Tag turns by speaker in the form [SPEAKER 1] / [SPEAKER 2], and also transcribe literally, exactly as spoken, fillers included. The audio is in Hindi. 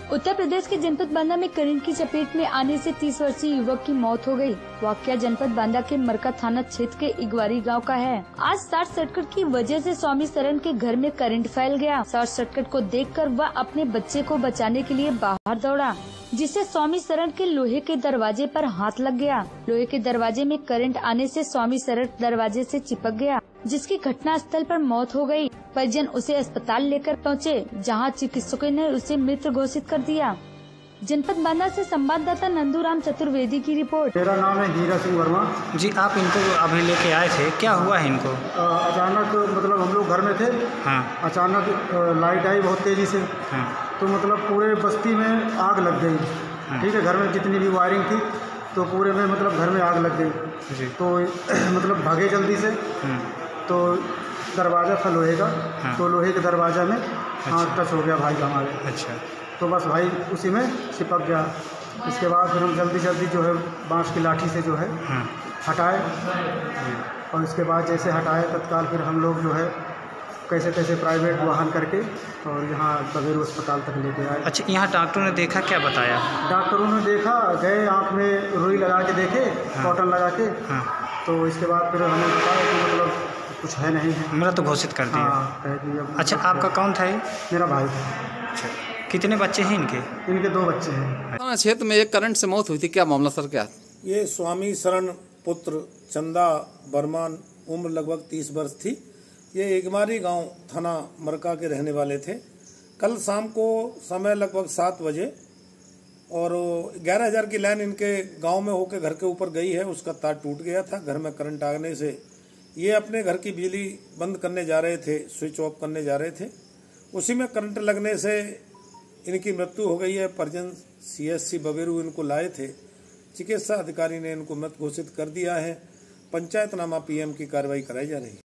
[SPEAKER 1] उत्तर प्रदेश के जनपद बांदा में करंट की चपेट में आने से तीस वर्षीय युवक की मौत हो गई। वाकया जनपद बांदा के मरका थाना क्षेत्र के इगवारी गांव का है। आज शॉर्ट सर्किट की वजह से स्वामी शरण के घर में करंट फैल गया। शॉर्ट सर्किट को देखकर वह अपने बच्चे को बचाने के लिए बाहर दौड़ा, जिससे स्वामी शरण के लोहे के दरवाजे पर हाथ लग गया। लोहे के दरवाजे में करंट आने से स्वामी शरण दरवाजे से चिपक गया, जिसकी घटना स्थल पर मौत हो गई। परिजन उसे अस्पताल लेकर पहुंचे, जहां चिकित्सकों ने उसे मृत घोषित कर दिया। जनपद बांदा से संवाददाता नंदूराम चतुर्वेदी की रिपोर्ट।
[SPEAKER 2] मेरा नाम है हीरा सिंह वर्मा
[SPEAKER 3] जी। आप इनको अभी लेके आए थे, क्या हुआ है इनको?
[SPEAKER 2] अचानक मतलब हम लोग घर में थे।
[SPEAKER 3] हाँ।
[SPEAKER 2] अचानक लाइट आई बहुत तेजी से।
[SPEAKER 3] हाँ।
[SPEAKER 2] तो मतलब पूरे बस्ती में आग लग गई।
[SPEAKER 3] हाँ।
[SPEAKER 2] ठीक है, घर में जितनी भी वायरिंग थी तो पूरे में मतलब घर में आग लग गई
[SPEAKER 3] जी।
[SPEAKER 2] तो मतलब भागे जल्दी से। तो दरवाज़ा था लोहे का। हाँ। तो लोहे के दरवाज़ा में हाथ टच हो गया भाई का हमारे।
[SPEAKER 3] अच्छा।
[SPEAKER 2] तो बस भाई उसी में चिपक गया। इसके बाद फिर हम जल्दी जल्दी जो है बांस की लाठी से जो है
[SPEAKER 3] हाँ।
[SPEAKER 2] हटाए, और इसके बाद जैसे हटाए तत्काल फिर हम लोग जो है कैसे कैसे प्राइवेट वाहन करके और यहाँ बगैर अस्पताल तक लेके आए।
[SPEAKER 3] अच्छा, यहाँ डॉक्टरों ने देखा, क्या बताया?
[SPEAKER 2] डॉक्टरों ने देखा, गए आँख में रुई लगा के देखे, कॉटन लगा के।
[SPEAKER 3] हाँ।
[SPEAKER 2] तो इसके बाद फिर हमें बताया कि मतलब कुछ है नहीं है,
[SPEAKER 3] मृत तो घोषित कर दिया।
[SPEAKER 2] हाँ, कह दिया।
[SPEAKER 3] अच्छा, आपका कौन था ये?
[SPEAKER 2] मेरा भाई था।
[SPEAKER 3] अच्छा, कितने बच्चे हैं इनके?
[SPEAKER 2] इनके दो बच्चे हैं।
[SPEAKER 4] थाना क्षेत्र में एक करंट से मौत हुई थी, क्या मामला सर? क्या
[SPEAKER 5] ये स्वामी शरण पुत्र चंदा बर्मान, उम्र लगभग तीस वर्ष थी। ये इगमारी गांव थाना मरका के रहने वाले थे। कल शाम को समय लगभग सात बजे और ग्यारह हजार की लाइन इनके गांव में होकर घर के ऊपर गई है, उसका तार टूट गया था। घर में करंट आने से ये अपने घर की बिजली बंद करने जा रहे थे, स्विच ऑफ करने जा रहे थे। उसी में करंट लगने से इनकी मृत्यु हो गई है। परिजन सीएससी बबेरू इनको लाए थे। चिकित्सा अधिकारी ने इनको मृत घोषित कर दिया है। पंचायतनामा पीएम की कार्रवाई कराई जा रही है।